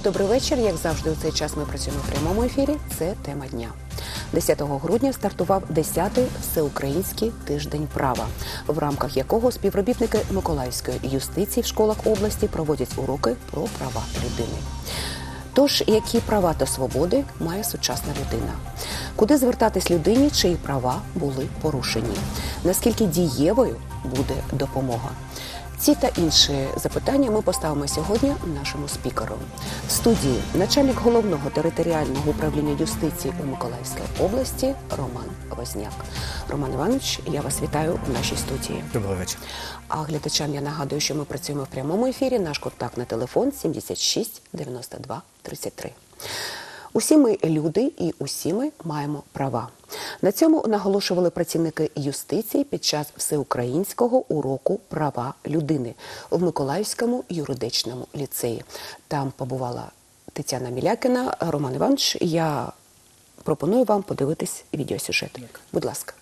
Добрий вечір. Як завжди, у цей час ми працюємо в прямому ефірі. Це тема дня. 10 грудня стартував 10-й Всеукраїнський тиждень права, в рамках якого співробітники Миколаївської юстиції в школах області проводять уроки про права людини. Тож, які права та свободи має сучасна людина? Куди звертатись людині, чиї права були порушені? Наскільки дієвою буде допомога? Ці та інші запитання ми поставимо сьогодні нашому спікеру. В студії начальник Головного територіального управління юстиції у Миколаївській області Роман Возняк. Роман Іванович, я вас вітаю в нашій студії. Добрий вечір. А глядачам я нагадую, що ми працюємо в прямому ефірі. Наш контактний телефон 76 92 33. Усі ми люди і усі ми маємо права. На цьому наголошували працівники юстиції під час всеукраїнського уроку «Права людини» в Миколаївському юридичному ліцеї. Там побувала Тетяна Мілякіна. Роман Іванович, я пропоную вам подивитись відеосюжет. Будь ласка.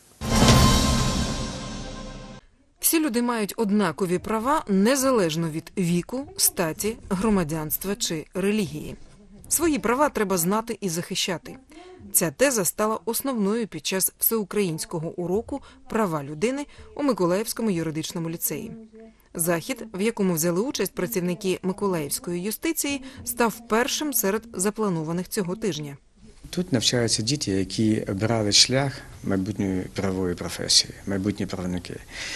Всі люди мають однакові права незалежно від віку, статі, громадянства чи релігії. Свої права треба знати і захищати. Ця теза стала основною під час всеукраїнського уроку «Права людини» у Миколаївському юридичному ліцеї. Захід, в якому взяли участь працівники Миколаївської юстиції, став першим серед запланованих цього тижня. Тут навчаються діти, які обирали шлях майбутньої правової професії, майбутні правники.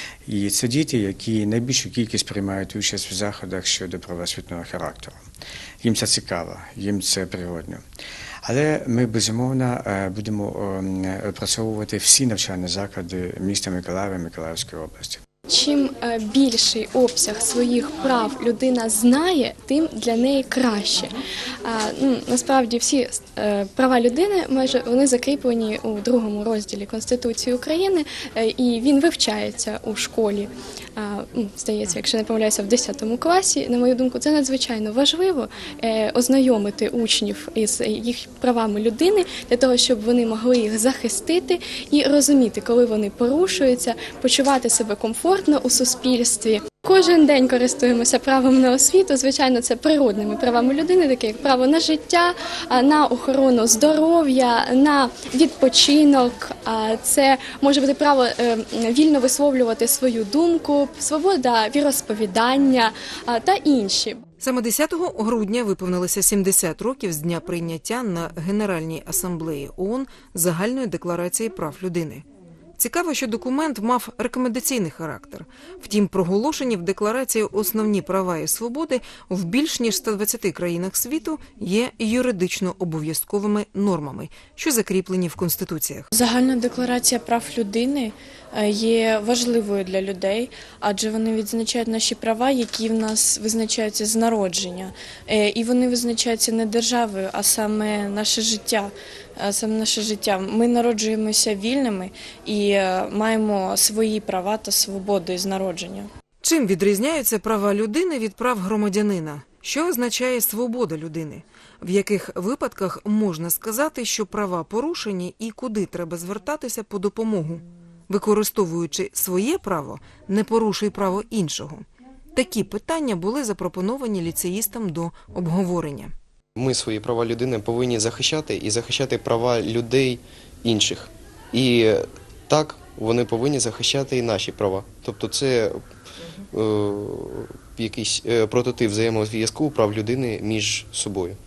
І це діти, які найбільшу кількість приймають участь в заходах щодо правоосвітнього характеру. Їм це цікаво, їм це природно. Але ми, безумовно, будемо опрацьовувати всі навчальні заклади міста Миколаєва і Миколаївської області. Чим більший обсяг своїх прав людина знає, тим для неї краще. Насправді всі права людини майже вони закріплені у 2 розділі Конституції України, і він вивчається у школі. Здається, якщо не помиляюся, в 10 класі. На мою думку, це надзвичайно важливо ознайомити учнів із їх правами людини, для того, щоб вони могли їх захистити і розуміти, коли вони порушуються, почувати себе комфортно у суспільстві. Кожен день користуємося правом на освіту. Звичайно, це природними правами людини, такі як право на життя, на охорону здоров'я, на відпочинок. Це може бути право вільно висловлювати свою думку, свобода віросповідання та інші. Саме 10 грудня виповнилося 70 років з дня прийняття на Генеральній асамблеї ООН Загальної декларації прав людини. Цікаво, що документ мав рекомендаційний характер. Втім, проголошені в декларації основні права і свободи в більш ніж 120 країнах світу є юридично обов'язковими нормами, що закріплені в Конституціях. Загальна декларація прав людини є важливою для людей, адже вони відзначають наші права, які в нас визначаються з народження. І вони визначаються не державою, а саме наше життя. Ми народжуємося вільними і маємо свої права та свободи з народження. Чим відрізняються права людини від прав громадянина? Що означає свобода людини? В яких випадках можна сказати, що права порушені і куди треба звертатися по допомогу? Використовуючи своє право, не порушуй право іншого. Такі питання були запропоновані ліцеїстам до обговорення. Ми свої права людини повинні захищати і захищати права людей інших. І так вони повинні захищати і наші права. Тобто це якийсь прототип взаємозв'язку прав людини між собою.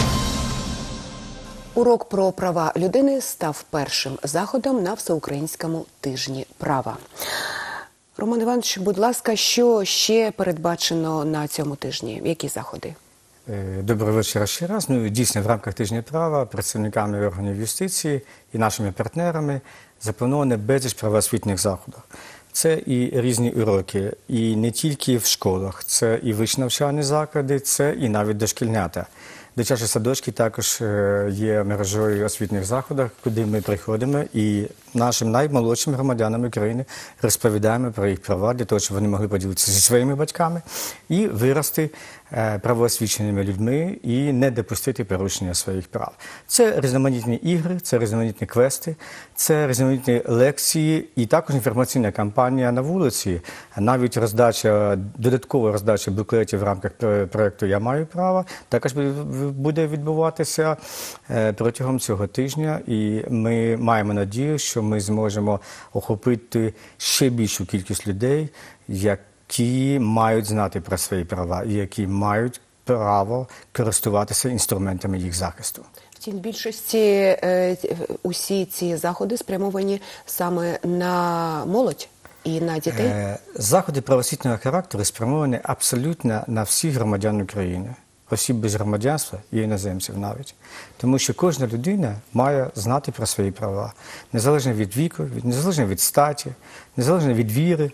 Урок про права людини став першим заходом на Всеукраїнському тижні права. Роман Іванович, будь ласка, що ще передбачено на цьому тижні? Які заходи? Доброго вечора ще раз. Дійсно, в рамках тижня права працівниками органів юстиції і нашими партнерами заплановано безліч правоосвітніх заходів. Це і різні уроки, і не тільки в школах, це і вищі навчальні заклади, це і навіть дошкільнята. Дитячі садочки також є мережою освітніх заходів, куди ми приходимо і нашим наймолодшим громадянам України розповідаємо про їх права, для того, щоб вони могли поділитися зі своїми батьками і вирости правоосвіченими людьми і не допустити порушення своїх прав. Це різноманітні ігри, це різноманітні квести, це різноманітні лекції і також інформаційна кампанія на вулиці. Навіть додаткова роздача буклетів в рамках проєкту «Я маю право» також буде відбуватися протягом цього тижня. І ми маємо надію, що ми зможемо охопити ще більшу кількість людей, які мають знати про свої права і які мають право користуватися інструментами їх захисту. Втім, в більшості усі ці заходи спрямовані саме на молодь і на дітей? Заходи правоосвітнього характеру спрямовані абсолютно на всіх громадян України, осіб без громадянства і іноземців навіть. Тому що кожна людина має знати про свої права, незалежно від віку, незалежно від статі, незалежно від віри.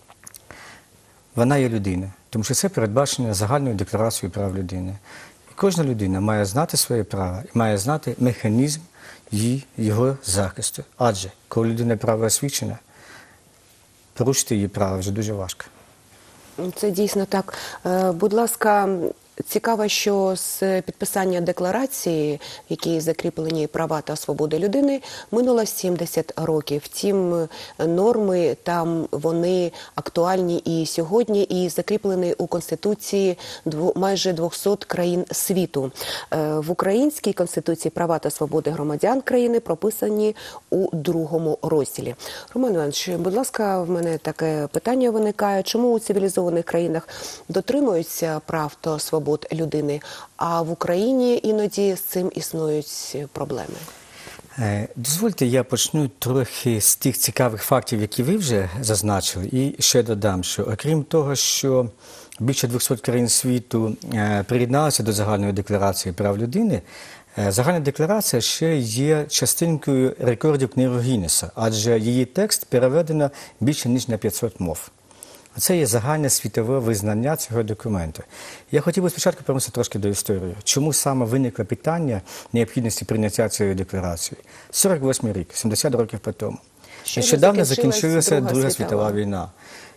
Вона є людина, тому що це передбачено загальною декларацією прав людини. І кожна людина має знати свої права і має знати механізм його захисту. Адже, коли людина правоосвічена, порушити її права вже дуже важко. Це дійсно так. Будь ласка, цікаво, що з підписання декларації, в якій закріплені права та свободи людини, минуло 70 років. Втім, норми там, вони актуальні і сьогодні, і закріплені у Конституції майже 200 країн світу. В українській Конституції права та свободи громадян країни прописані у 2 розділі. Роман Іванович, будь ласка, в мене таке питання виникає. Чому у цивілізованих країнах дотримуються прав та свобод людини, а в Україні іноді з цим існують проблеми? Дозвольте, я почну трохи з тих цікавих фактів, які ви вже зазначили, і ще додам, що окрім того, що більше 200 країн світу приєдналися до Загальної декларації прав людини, Загальна декларація ще є частинкою рекордів книги Гіннеса, адже її текст переведено більше ніж на 500 мов. Це є загальне світове визнання цього документу. Я хотів би спочатку повернутися трошки до історії. Чому саме виникло питання необхідності прийняття цієї декларації? 48 рік, 70 років по тому. Нещодавно закінчилася Друга світова війна,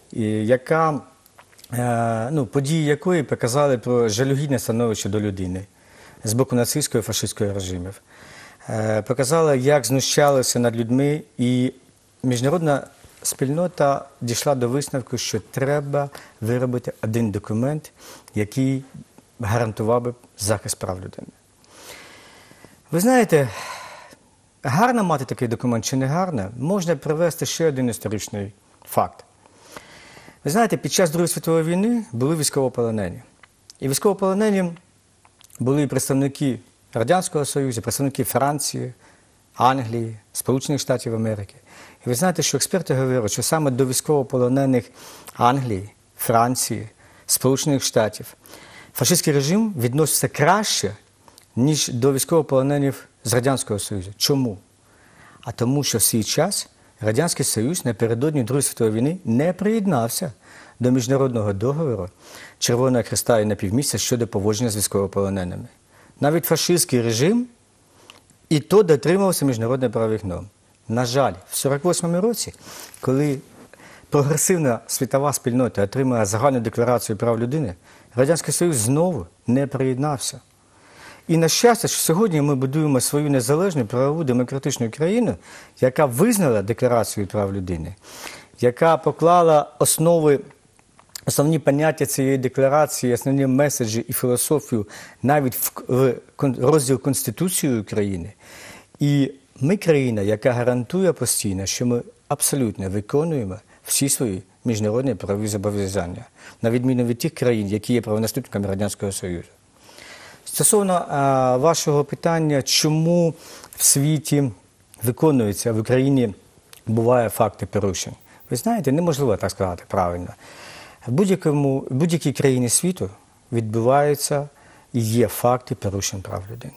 події якої показали про жалюгідне становище до людини з боку нацистського і фашистського режимів. Показали, як знущалися над людьми, і міжнародна спільнота дійшла до висновку, що треба виробити один документ, який гарантував би захист прав людини. Ви знаєте, гарно мати такий документ чи не гарно, можна привести ще один історичний факт. Ви знаєте, під час Другої світової війни були військовополонені. І військовополонені були представники Радянського Союзу, представники Франції, Англії, Сполучених Штатів Америки. І ви знаєте, що експерти говорять, що саме до військовополонених Англії, Франції, Сполучених Штатів фашистський режим відноситься краще, ніж до військовополонених з Радянського Союзу. Чому? А тому, що в свій час Радянський Союз напередодні Другої світової війни не приєднався до міжнародного договору Червоного Хреста і Напівмісяця щодо поводження з військовополоненими. Навіть фашистський режим і то дотримувався міжнародних правових норм. На жаль, в 1948 році, коли прогресивна світова спільнота отримала Загальну декларацію прав людини, Радянський Союз знову не приєднався. І на щастя, що сьогодні ми будуємо свою незалежну правову демократичну країну, яка визнала Декларацію прав людини, яка поклала основні поняття цієї декларації, основні меседжі і філософію навіть в розділ Конституції України. І ми країна, яка гарантує постійно, що ми абсолютно виконуємо всі свої міжнародні правові зобов'язання, на відміну від тих країн, які є правонаступниками Радянського Союзу. Стосовно вашого питання, чому в світі виконується, в Україні буває факти порушень. Ви знаєте, неможливо так сказати правильно. В будь-якій країні світу відбуваються і є факти порушень прав людини.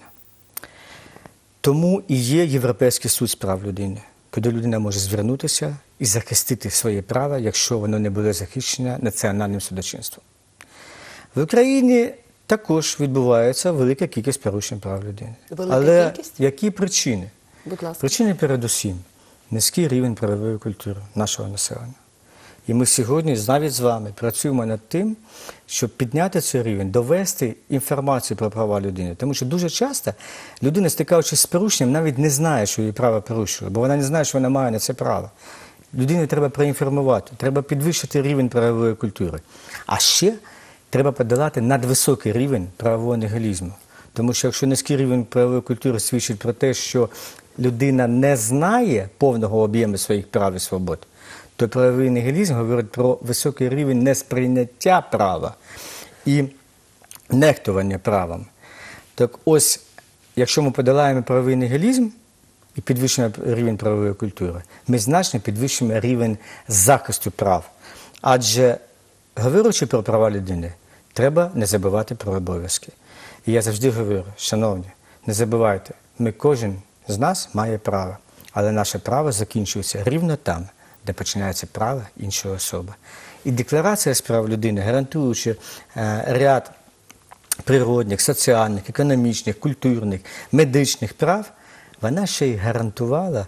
Тому і є Європейський суд з прав людини, куди людина може звернутися і захистити свої права, якщо воно не було захищено національним судочинством. В Україні також відбувається велика кількість порушень прав людини. Але кількість? Які причини? Будь ласка. Причини передусім низький рівень правової культури нашого населення. І ми сьогодні навіть з вами працюємо над тим, щоб підняти цей рівень, довести інформацію про права людини. Тому що дуже часто людина, стикаючись з порушенням, навіть не знає, що її право порушує, бо вона не знає, що вона має на це право. Людину треба проінформувати, треба підвищити рівень правової культури. А ще треба подолати надвисокий рівень правового нігілізму. Тому що якщо низький рівень правової культури свідчить про те, що людина не знає повного об'єму своїх прав і свобод, то правовий нігілізм говорить про високий рівень несприйняття права і нехтування правом. Так ось, якщо ми подолаємо правовий нігілізм і підвищуємо рівень правової культури, ми значно підвищуємо рівень захисту прав. Адже, говорячи про права людини, треба не забувати про обов'язки. І я завжди говорю, шановні, не забувайте, кожен з нас має право, але наше право закінчується рівно там, де починається право іншої особи. І Декларація з прав людини, гарантуючи ряд природних, соціальних, економічних, культурних, медичних прав, вона ще й гарантувала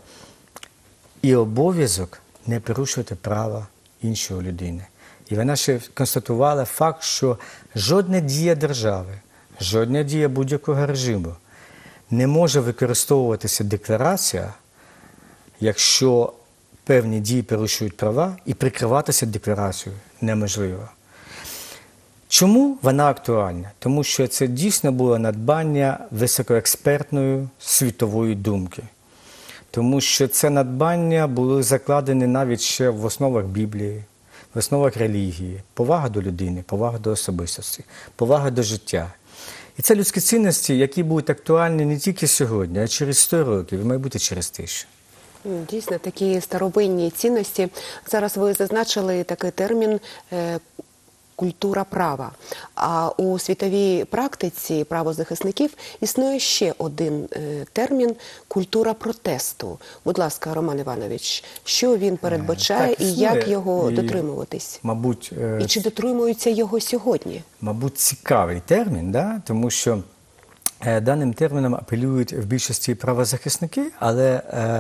і обов'язок не порушувати права іншої людини. І вона ще констатувала факт, що жодна дія держави, жодна дія будь-якого режиму не може використовуватися декларація, якщо певні дії порушують права, і прикриватися декларацією неможливо. Чому вона актуальна? Тому що це дійсно було надбання високоекспертної світової думки. Тому що це надбання були закладені навіть ще в основах Біблії, в основах релігії. Повага до людини, повага до особистості, повага до життя. І це людські цінності, які будуть актуальні не тільки сьогодні, а через 100 років, і, мабуть, через 1000. Дійсно, такі старовинні цінності. Зараз ви зазначили такий термін «культура права». А у світовій практиці правозахисників існує ще один термін «культура протесту». Будь ласка, Роман Іванович, що він передбачає і як його дотримуватись? Мабуть, і чи дотримуються його сьогодні? Мабуть, цікавий термін, да? Тому що даним терміном апелюють в більшості правозахисники, але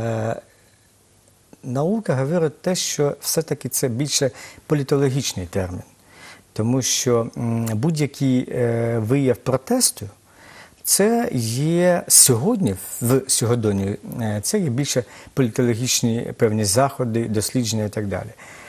наука говорить те, що все-таки це більше політологічний термін. Тому що будь-який вияв протесту, це є сьогодні, в сьогоденні, це є більше політологічні певні заходи, дослідження і так далі.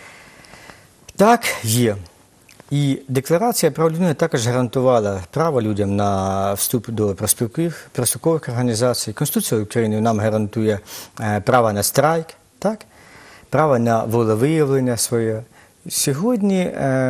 Так, є. І Декларація прав людини також гарантувала право людям на вступ до профспілкових організацій. Конституція України нам гарантує право на страйк, так? Право на волевиявлення своє. Сьогодні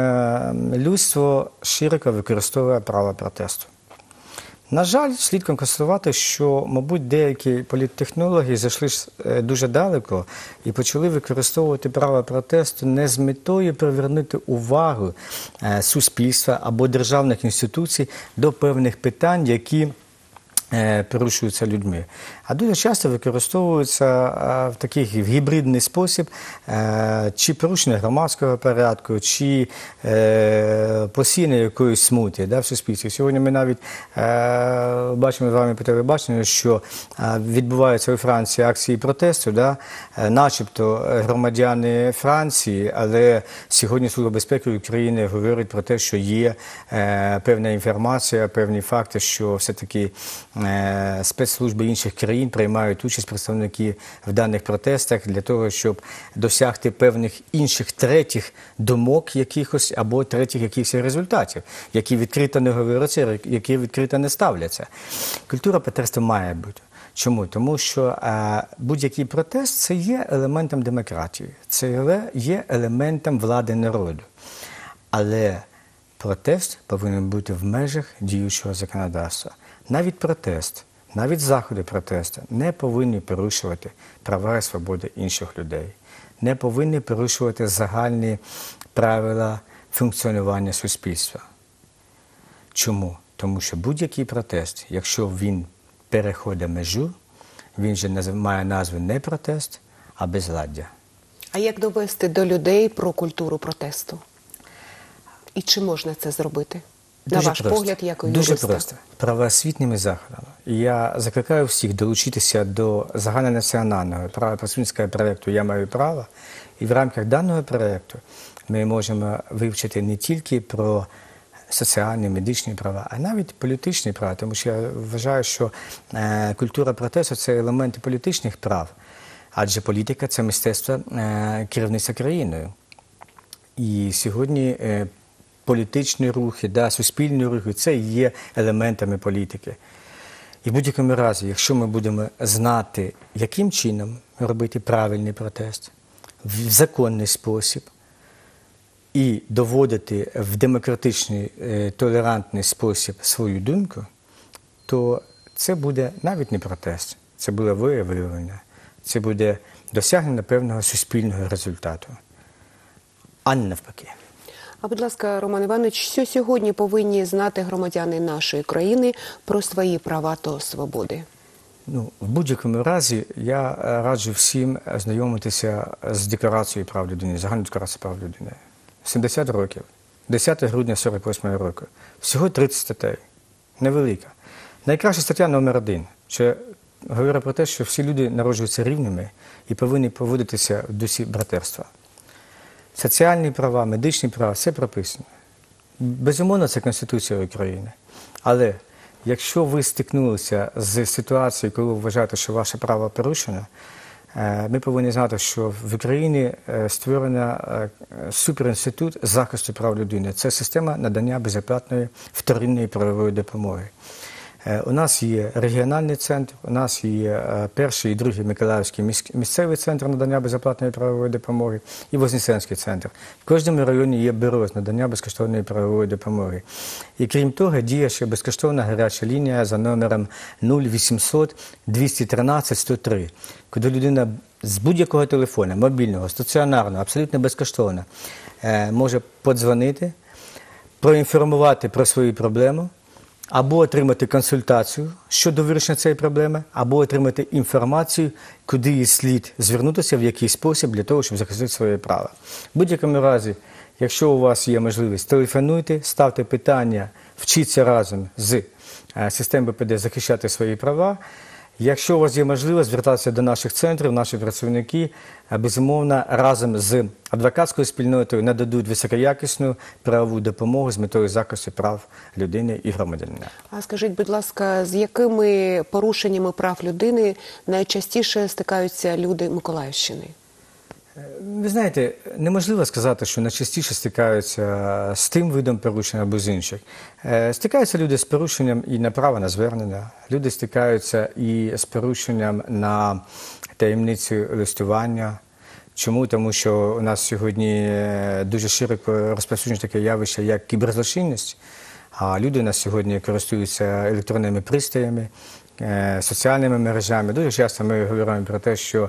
людство широко використовує право протесту. На жаль, слід констатувати, що, мабуть, деякі політтехнологи зайшли дуже далеко і почали використовувати право протесту не з метою привернути увагу суспільства або державних інституцій до певних питань, які порушуються людьми. А дуже часто використовуються в такий гібридний спосіб чи порушення громадського порядку, чи посіння якоїсь смуті в суспільстві. Сьогодні ми навіть бачимо з вами по телебаченню, що відбуваються у Франції акції протесту, начебто громадяни Франції, але сьогодні Служба безпеки України говорить про те, що є певна інформація, певні факти, що все-таки спецслужби інших країн приймають участь представники в даних протестах для того, щоб досягти певних інших третіх думок якихось або третіх якихось результатів, які відкрито не говоряться, які відкрито не ставляться. Культура протесту має бути. Чому? Тому що будь-який протест – це є елементом демократії, це є елементом влади народу. Але протест повинен бути в межах діючого законодавства. Навіть протест, навіть заходи протесту не повинні порушувати права і свободи інших людей, не повинні порушувати загальні правила функціонування суспільства. Чому? Тому що будь-який протест, якщо він переходить межу, він вже має назву не протест, а безладдя. А як довести до людей про культуру протесту? І чи можна це зробити? На ваш погляд, як у юриста? Дуже просто. Правоосвітніми заходами. я закликаю всіх долучитися до загальнонаціонального правопросвітницького проєкту «Я маю право». І в рамках даного проєкту ми можемо вивчити не тільки про соціальні, медичні права, а навіть політичні права. Тому що я вважаю, що культура протесту – це елементи політичних прав. Адже політика – це мистецтво керівництва країною. І сьогодні політичні рухи, суспільні рухи – це і є елементами політики. І в будь-якому разі, якщо ми будемо знати, яким чином робити правильний протест, в законний спосіб, і доводити в демократичний, толерантний спосіб свою думку, то це буде навіть не протест, це буде виявлення, це буде досягнення певного суспільного результату, а не навпаки. А, будь ласка, Роман Іванович, що сьогодні повинні знати громадяни нашої країни про свої права та свободи? В будь-якому разі я раджу всім ознайомитися з Декларацією прав людини, Загальною декларацією прав людини. 70 років, 10 грудня 48 року. Всього 30 статей. Невелика. Найкраща стаття номер 1, що говорить про те, що всі люди народжуються рівними і повинні поводитися в дусі братерства. Соціальні права, медичні права – все прописано. Безумовно, це Конституція України. Але якщо ви стикнулися з ситуацією, коли ви вважаєте, що ваше право порушено, ми повинні знати, що в Україні створено суперінститут захисту прав людини. Це система надання безоплатної вторинної правової допомоги. У нас є регіональний центр, у нас є перший і другий Миколаївський місцевий центр надання безоплатної правової допомоги і Вознесенський центр. В кожному районі є бюро з надання безкоштовної правової допомоги. І крім того, діє ще безкоштовна гаряча лінія за номером 0800 213 103, куди людина з будь-якого телефону, мобільного, стаціонарного, абсолютно безкоштовно, може подзвонити, проінформувати про свою проблему, або отримати консультацію щодо вирішення цієї проблеми, або отримати інформацію, куди їй слід звернутися, в який спосіб для того, щоб захистити своє право. В будь-якому разі, якщо у вас є можливість, телефонуйте, ставте питання, вчіться разом з системою БПД захищати свої права. Якщо у вас є можливість звертатися до наших центрів, наші працівники, безумовно, разом з адвокатською спільнотою нададуть високоякісну правову допомогу з метою захисту прав людини і громадянина. А скажіть, будь ласка, з якими порушеннями прав людини найчастіше стикаються люди Миколаївщини? Ви знаєте, неможливо сказати, що найчастіше стикаються з тим видом порушень або з інших. Стикаються люди з порушенням і на право на звернення, люди стикаються і з порушенням на таємницю листування. Чому? Тому що у нас сьогодні дуже широко розповсюджено таке явище, як кіберзлочинність, а люди у нас сьогодні користуються електронними пристроями, соціальними мережами. Дуже часто ми говоримо про те, що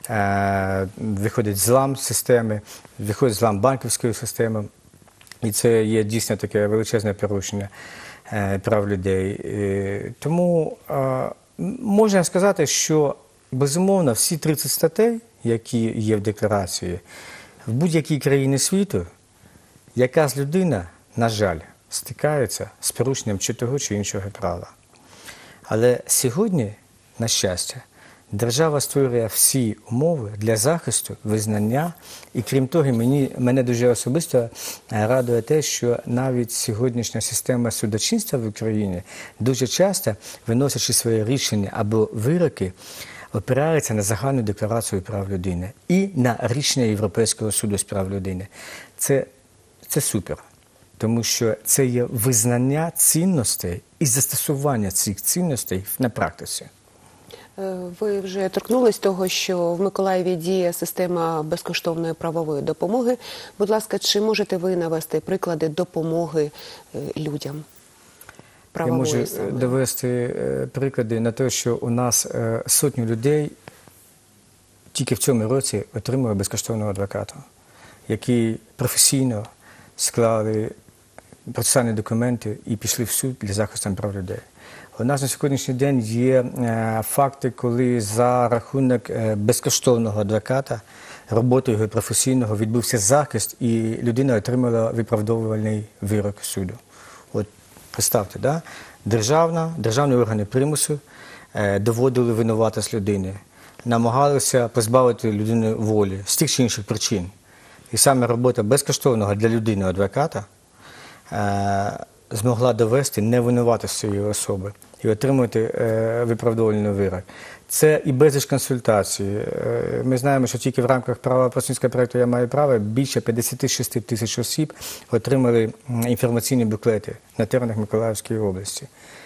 виходить злам системи, виходить злам банківської системи, і це є дійсно таке величезне порушення прав людей. Тому можна сказати, що безумовно всі 30 статей, які є в декларації, в будь-якій країні світу, якась людина, на жаль, стикається з порушенням чи того, чи іншого права. Але сьогодні, на щастя, держава створює всі умови для захисту, визнання. І крім того, мене дуже особисто радує те, що навіть сьогоднішня система судочинства в Україні дуже часто, виносячи свої рішення або вироки, опирається на Загальну декларацію прав людини і на рішення Європейського суду з прав людини. Це супер, тому що це є визнання цінностей і застосування цих цінностей на практиці. Ви вже торкнулись того, що в Миколаєві діє система безкоштовної правової допомоги. Будь ласка, чи можете ви навести приклади допомоги людям? Я можу довести приклади на те, що у нас сотні людей тільки в цьому році отримує безкоштовного адвоката, які професійно склали процесуальні документи і пішли в суд для захисту прав людей. У нас на сьогоднішній день є факти, коли за рахунок безкоштовного адвоката, роботи його професійного, відбувся захист, і людина отримала виправдовувальний вирок суду. От представте, да? державні органи примусу доводили винуватість людини, намагалися позбавити людину волі з тих чи інших причин. І саме робота безкоштовного для людини адвоката змогла довести невинуватість цієї особи і отримати виправдовувальний вирок. Це і безліч консультацій. Ми знаємо, що тільки в рамках просвітницького проєкту «Я маю право» більше 56 тисяч осіб отримали інформаційні буклети на теренах Миколаївської області.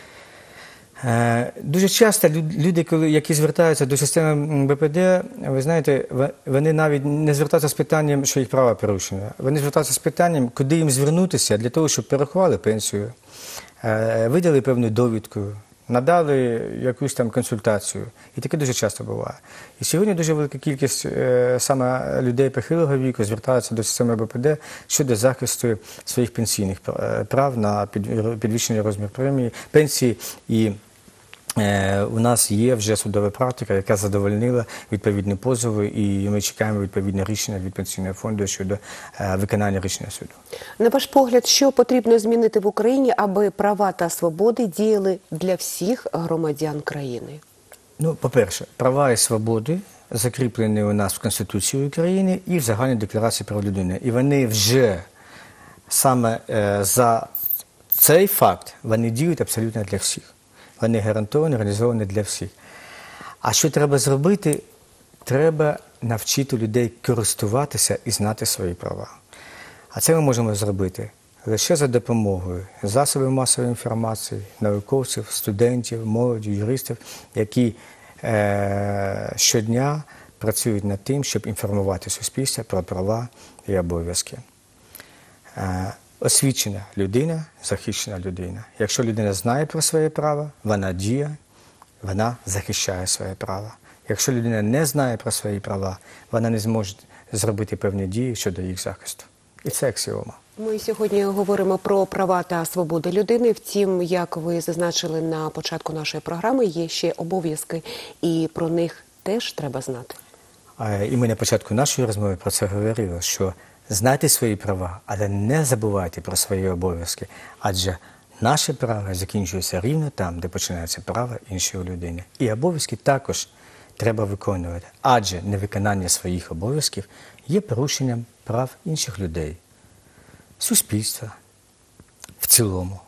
Дуже часто люди, які звертаються до системи БПД, ви знаєте, вони навіть не звертаються з питанням, що їх права порушені. Вони звертаються з питанням, куди їм звернутися для того, щоб перерахували пенсію, видали певну довідку, надали якусь там консультацію. І таке дуже часто буває. І сьогодні дуже велика кількість саме людей похилого віку звертаються до системи БПД щодо захисту своїх пенсійних прав на підвищення розміру премії, пенсії. І у нас є вже судова практика, яка задовольнила відповідні позови, і ми чекаємо відповідне рішення від Пенсійного фонду щодо виконання рішення суду. На ваш погляд, що потрібно змінити в Україні, аби права та свободи діяли для всіх громадян країни? Ну, по-перше, права і свободи закріплені у нас в Конституції України і в Загальній декларації прав людини. І вони вже саме за цей факт вони діють абсолютно для всіх. Вони гарантовані, реалізовані для всіх. А що треба зробити? Треба навчити людей користуватися і знати свої права. А це ми можемо зробити лише за допомогою засобів масової інформації, науковців, студентів, молоді, юристів, які щодня працюють над тим, щоб інформувати суспільство про права і обов'язки. Освічена людина, захищена людина. Якщо людина знає про своє право, вона діє, вона захищає своє право. Якщо людина не знає про свої права, вона не зможе зробити певні дії щодо їх захисту. І це аксіома. Ми сьогодні говоримо про права та свободи людини. Втім, як ви зазначили на початку нашої програми, є ще обов'язки, і про них теж треба знати. І ми на початку нашої розмови про це говорили, що знайте свої права, але не забувайте про свої обов'язки, адже наше право закінчується рівно там, де починається право іншої людини. І обов'язки також треба виконувати, адже невиконання своїх обов'язків є порушенням прав інших людей, суспільства в цілому.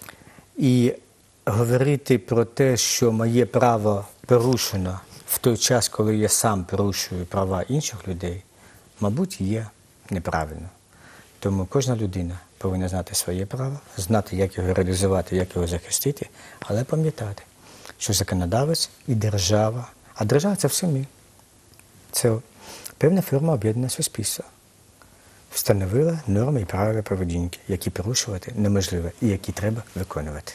І говорити про те, що моє право порушено в той час, коли я сам порушую права інших людей, мабуть, є неправильно. Тому кожна людина повинна знати своє право, знати, як його реалізувати, як його захистити, але пам'ятати, що законодавець і держава, а держава – це все ми. Це певна форма об'єднання суспільства. Встановила норми і правила поведінки, які порушувати неможливо і які треба виконувати.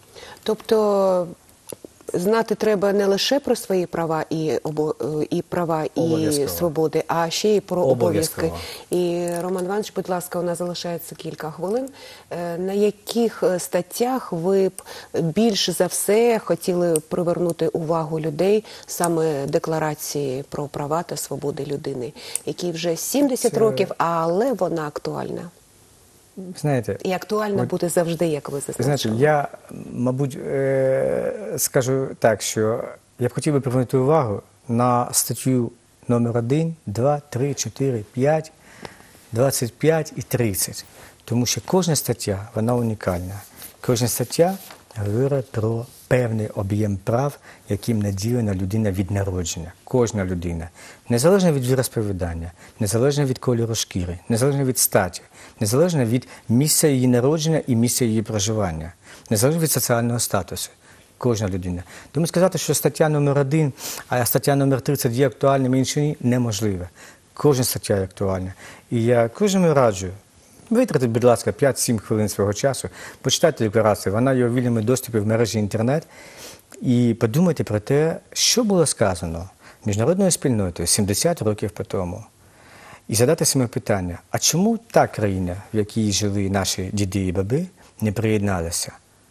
Тобто знати треба не лише про свої права і права і свободи, а ще й про обов'язки. І, Роман Іванович, будь ласка, у нас залишається кілька хвилин. На яких статтях ви б більш за все хотіли привернути увагу людей саме декларації про права та свободи людини, які вже 70 років, але вона актуальна? Знаєте, і актуальна буде завжди, як ви зазначили. Знаєте, я, мабуть, скажу так, що я б хотів би привернути увагу на статтю номер 1, 2, 3, 4, 5, 25 і 30. Тому що кожна стаття, вона унікальна. Кожна стаття говорить про певний об'єм прав, яким наділена людина від народження. Кожна людина. Незалежно від віросповідання, незалежно від кольору шкіри, незалежно від статі, незалежно від місця її народження і місця її проживання, незалежно від соціального статусу. Кожна людина. Тому сказати, що стаття номер 1, а стаття номер 30 є актуальними, інші ні, неможливо. Кожна стаття є актуальна. І я кожному раджу, витратіть, будь ласка, 5-7 хвилин свого часу, почитайте декларацію, вона є у вільному доступі в мережі інтернет, і подумайте про те, що було сказано міжнародною спільнотою 70 років по тому. І задати собі питання, а чому та країна, в якій жили наші діди і баби, не приєдналася?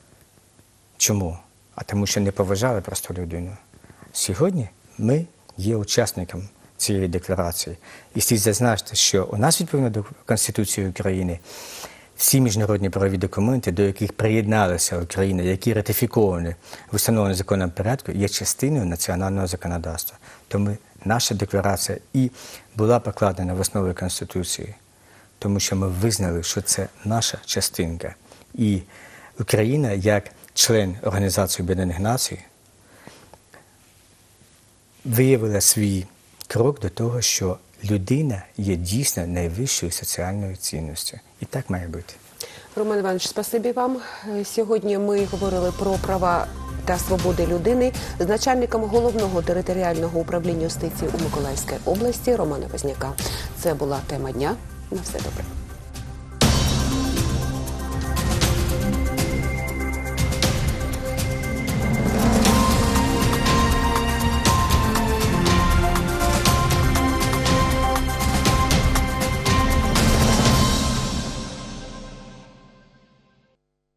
Чому? А тому, що не поважали просто людину. Сьогодні ми є учасником цієї декларації. І слід зазначити, що у нас, відповідно до Конституції України, всі міжнародні правові документи, до яких приєдналася Україна, які ратифіковані в установленому законному порядку, є частиною національного законодавства. Тому наша декларація і була покладена в основу Конституції, тому що ми визнали, що це наша частинка. І Україна, як член Організації Об'єднаних Націй, виявила свій крок до того, що людина є дійсно найвищою соціальною цінністю. І так має бути. Роман Іванович, спасибі вам. Сьогодні ми говорили про права та свободи людини з начальником Головного територіального управління юстиції у Миколаївській області Романа Возняка. Це була тема дня. На все добре.